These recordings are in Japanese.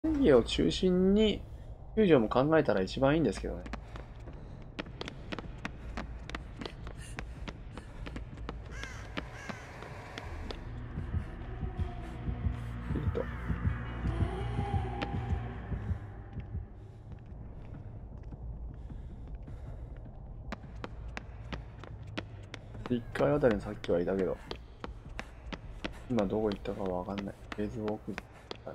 正義を中心に救助も考えたら一番いいんですけどね。1階あたりにさっきはいたけど、今どこ行ったかわかんない。フェイズウォークだね。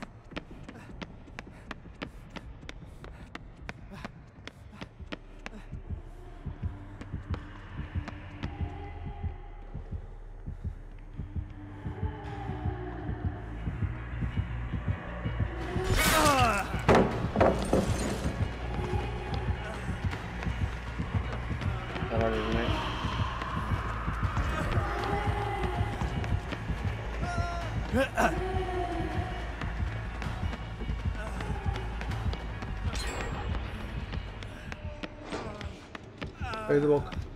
やられるね。フェイズウォーク。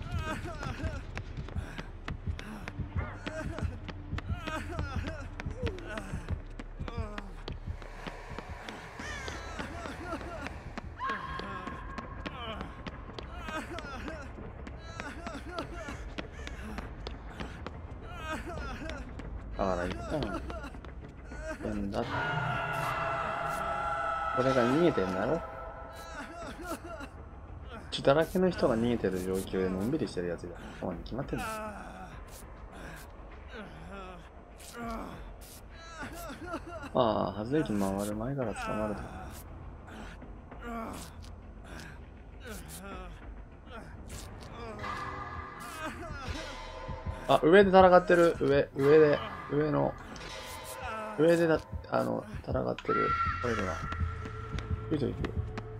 だから一旦、なんだ。これが逃げてんだろ。血だらけの人が逃げてる状況でのんびりしてるやつが、そうに決まってんだ。ああ、発電機回る前から捕まると。あ、上で戦ってる。上で戦ってる。これだな。いいといく。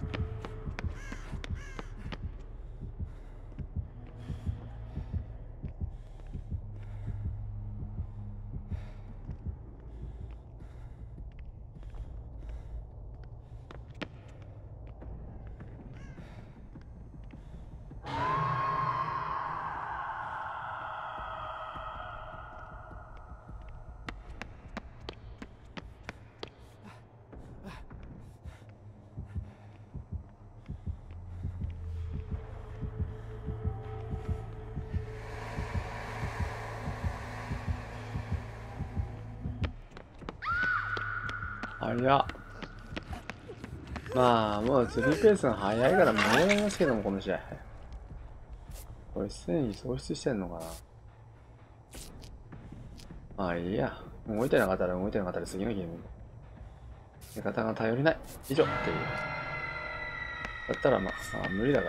早っ。まあ、もう釣りペースが速いから無理やりますけども、この試合。これ、すでに喪失してんのかな。まあ、いいや。動いてなかったら次のゲーム。味方が頼りない。以上っていう。だったらまあ、無理だから。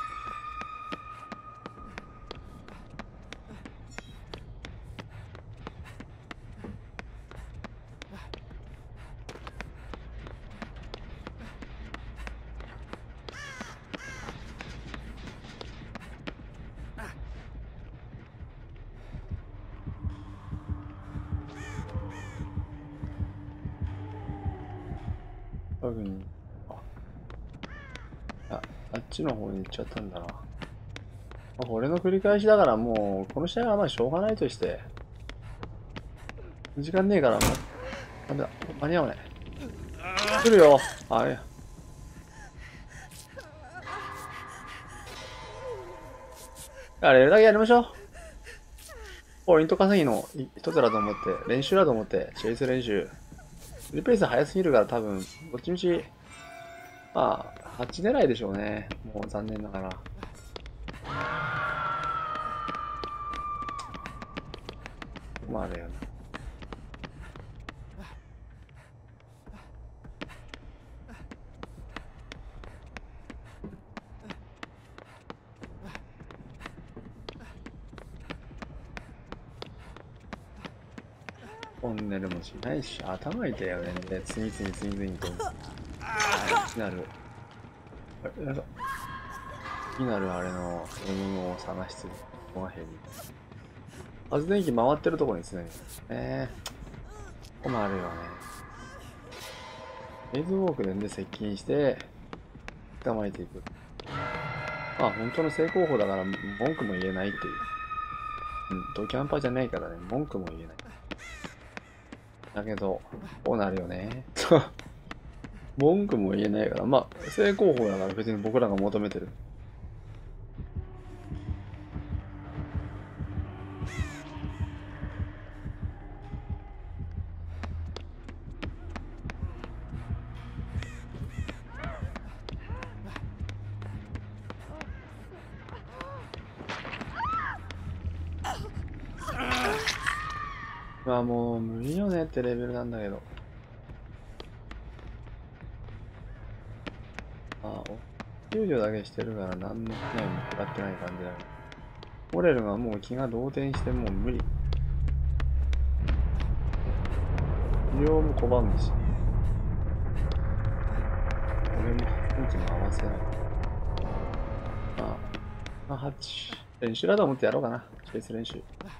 特に、あっちの方に行っちゃったんだな。これの繰り返しだからもう、この試合はまあしょうがないとして、時間ねえから、ダメだ、間に合わない。来るよ。あれ。やれるだけやりましょう。ポイント稼ぎの一つだと思って、練習だと思って、チェイス練習。リペース早すぎるから多分、どっちみち、まあ、8狙いでしょうね。もう残念ながら。まあだよな。トンネルもしないし、頭痛いよね。で、次々と。気になる。気になるあれの M を探してる。この辺に。発電機回ってるところに常に。困るよね。フェイズウォークで接近して、捕まえていく。まあ、本当の正攻法だから文句も言えないっていう。ドキャンパじゃないからね、文句も言えない。 だけど、こうなるよね。文句も言えないから、まあ、正攻法だから別に僕らが求めてる。まあもう無理よねってレベルなんだけど。まあ、お給料だけしてるから何の被害も食らってない感じだけど。モレルがもう気が動転してもう無理。医療も拒むし。俺も雰囲気も合わせない。まあ、8。練習だと思ってやろうかな。チェイス練習。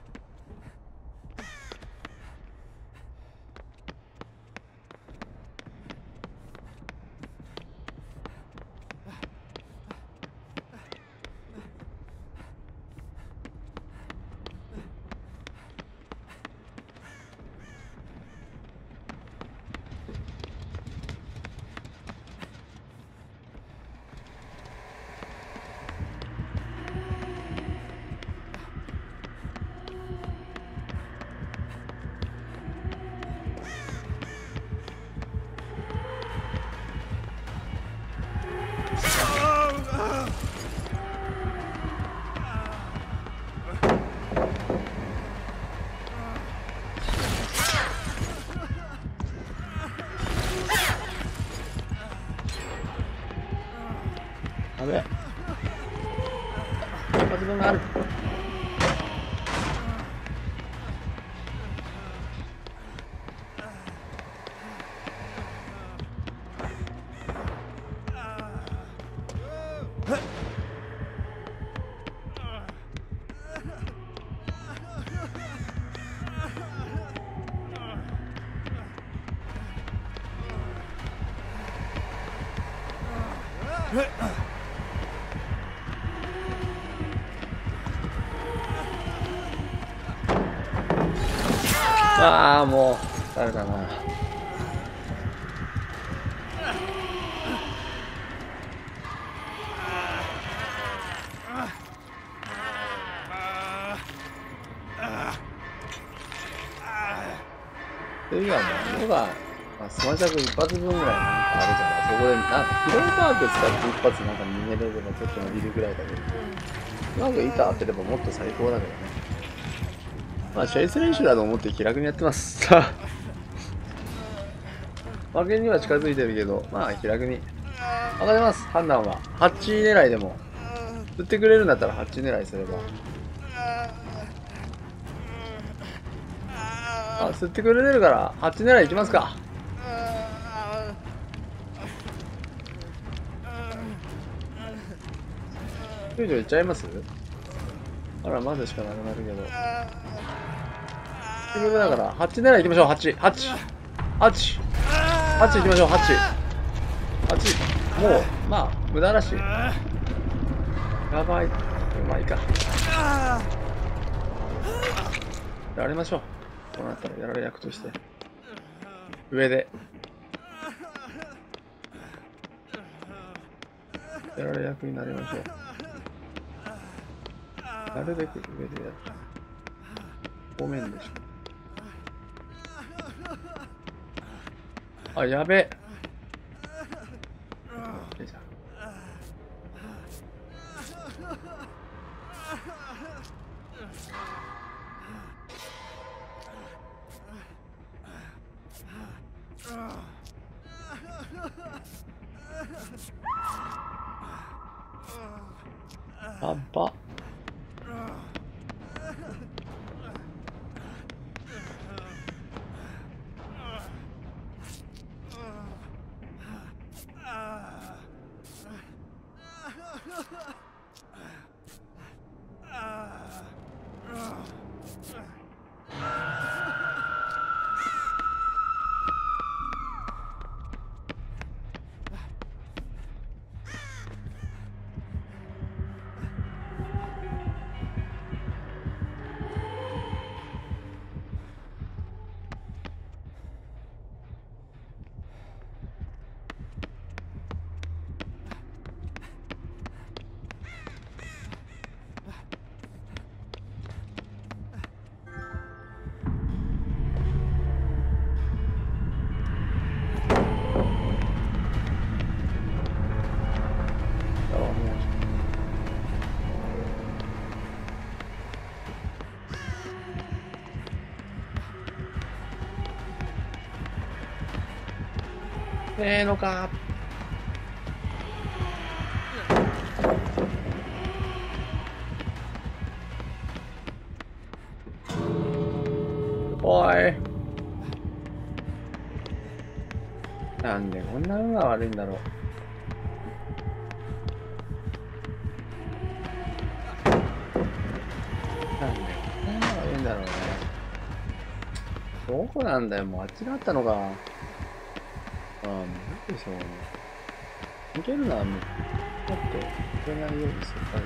やべえ。一発分がある。ああ、もう、誰かな。っていうか、もう、が、まあ、スマジャク一発分ぐらいなんかあるから、そこで、なんか、ヒロイパーク使って一発なんか逃げれればちょっと伸びるぐらいだけど、うまく板当てればもっと最高だけどね。まあ、チェイス練習だと思って気楽にやってます。負けには近づいてるけど、まあ気楽に。わかります、判断は。8狙いでも。振ってくれるんだったら8狙いすれば。あ、吸ってくれてるから、8狙いいきますか。救助いっちゃいます？あら、まだしかなくなるけど。結局だから、8狙いいきましょう、8。8。8。8いきましょう、8。8。もう、まあ、無駄だし。やばい。まあいいか。やりましょう。こうなったらやられ役として。上で。やられ役になりましょう。なるべく上でやる。ごめんでしょ。あ、やべえ。やっば。 ねえのか。おい。なんでこんな運が悪いんだろう。なんでこんな運が悪いんだろうね。どこなんだよ、もうあっちだったのか。ああ、もう無理でしょう。逃げるのはもう、だって、これないようにするから。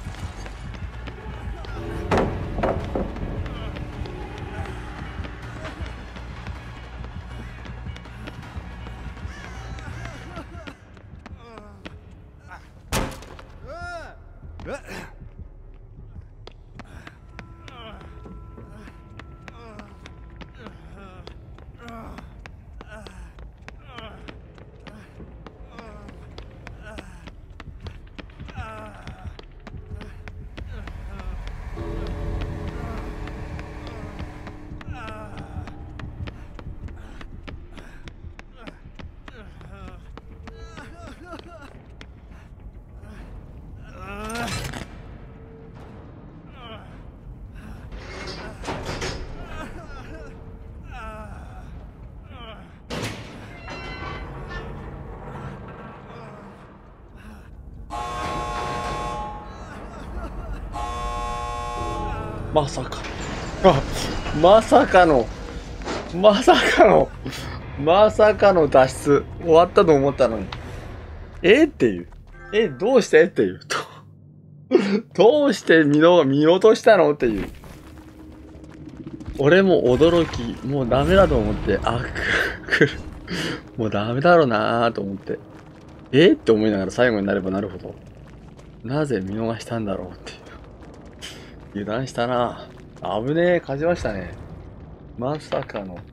まさか。あ、まさかの、まさかの、まさかの脱出。終わったと思ったのに。っていう。どうしてっていう。どうして見落としたのっていう。俺も驚き、もうダメだと思って、もうダメだろうなーと思って。って思いながら最後になればなるほど、なぜ見逃したんだろうっていう。油断したな。危ねえ、勝ちましたね。まさかの。